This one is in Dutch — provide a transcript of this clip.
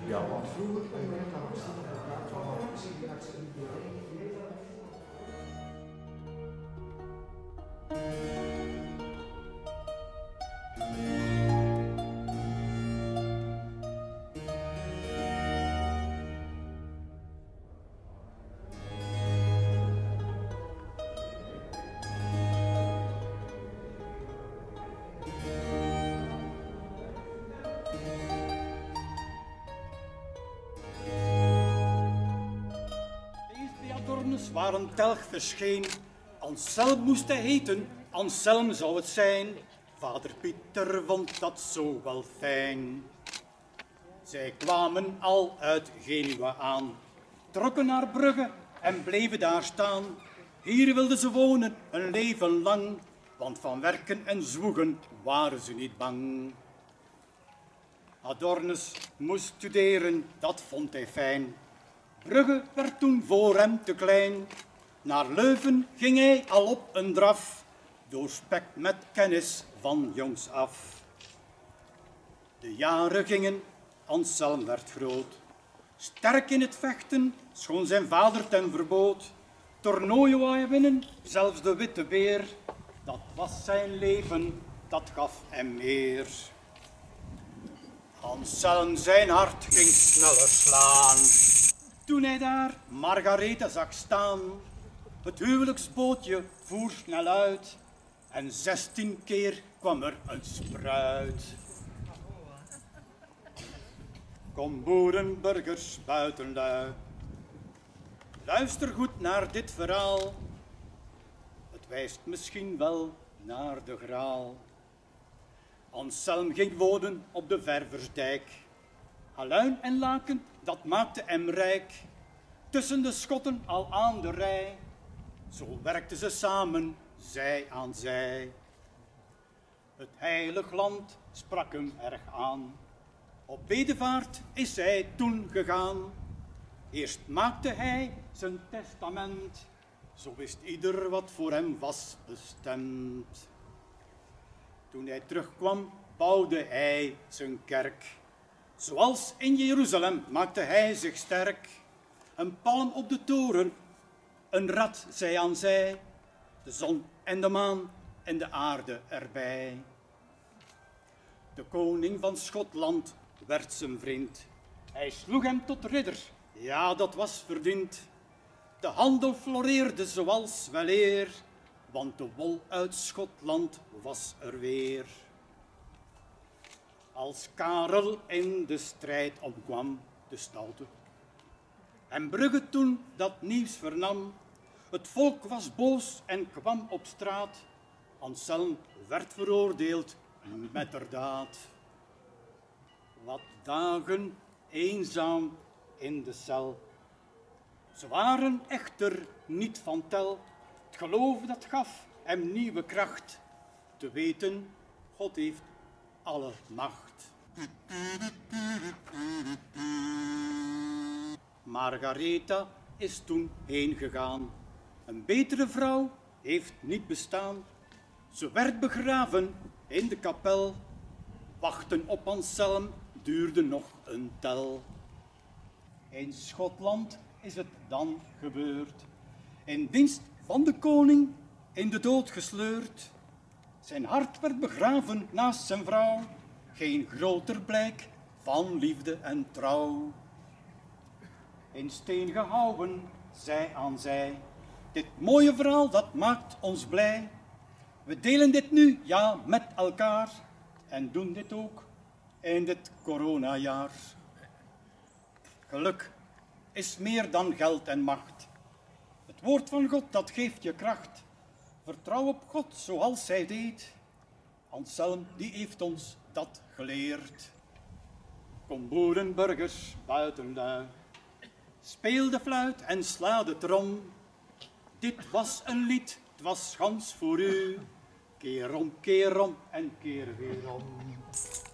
Ja, want vroeger werd dat misschien inderdaad wel misschien dat ze niet Waar een telg verscheen, Anselm moest hij heten, Anselm zou het zijn. Vader Pieter vond dat zo wel fijn. Zij kwamen al uit Genua aan, trokken naar Brugge en bleven daar staan. Hier wilden ze wonen een leven lang, want van werken en zwoegen waren ze niet bang. Adornes moest studeren, dat vond hij fijn. Brugge werd toen voor hem te klein. Naar Leuven ging hij al op een draf, doorspekt met kennis van jongs af. De jaren gingen, Anselm werd groot. Sterk in het vechten, schoon zijn vader hem verbood. Toernooien wou hij winnen, zelfs de witte beer. Dat was zijn leven, dat gaf hem meer. Anselm zijn hart ging sneller slaan. Toen hij daar Margaretha zag staan, het huwelijksbootje voer snel uit en 16 keer kwam er een spruit. Kom boerenburgers buitenlui, luister goed naar dit verhaal. Het wijst misschien wel naar de Graal. Anselm ging wonen op de Verversdijk. Aluin en Laken, dat maakte hem rijk. Tussen de Schotten al aan de rij, zo werkten ze samen, zij aan zij. Het heilig land sprak hem erg aan. Op bedevaart is hij toen gegaan. Eerst maakte hij zijn testament, zo wist ieder wat voor hem was bestemd. Toen hij terugkwam, bouwde hij zijn kerk. Zoals in Jeruzalem maakte hij zich sterk. Een palm op de toren, een rad zij aan zij, de zon en de maan en de aarde erbij. De koning van Schotland werd zijn vriend. Hij sloeg hem tot ridder, ja, dat was verdiend. De handel floreerde zoals weleer, want de wol uit Schotland was er weer. Als Karel in de strijd omkwam, de stoute, en Brugge toen dat nieuws vernam, het volk was boos en kwam op straat. Anselm werd veroordeeld metterdaad. Wat dagen eenzaam in de cel. Ze waren echter niet van tel. Het geloof dat gaf hem nieuwe kracht. Te weten, God heeft alle macht. Margaretha is toen heen gegaan. Een betere vrouw heeft niet bestaan. Ze werd begraven in de kapel. Wachten op Anselm duurde nog een tel. In Schotland is het dan gebeurd. In dienst van de koning in de dood gesleurd. Zijn hart werd begraven naast zijn vrouw. Geen groter blijk van liefde en trouw. In steen gehouwen, zij aan zij. Dit mooie verhaal, dat maakt ons blij. We delen dit nu, ja, met elkaar. En doen dit ook in dit coronajaar. Geluk is meer dan geld en macht. Het woord van God, dat geeft je kracht. Vertrouw op God zoals hij deed. Anselm, die heeft ons dat geleerd. Kom boerenburgers buitenlui, speel de fluit en sla de trom. Dit was een lied, het was gans voor u. Keer om en keer weer om.